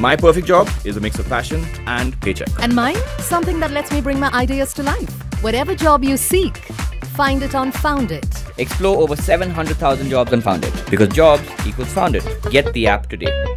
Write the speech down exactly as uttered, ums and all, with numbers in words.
My perfect job is a mix of passion and paycheck. And mine? Something that lets me bring my ideas to life. Whatever job you seek, find it on Foundit. Explore over seven hundred thousand jobs on Foundit, because jobs equals Foundit. Get the app today.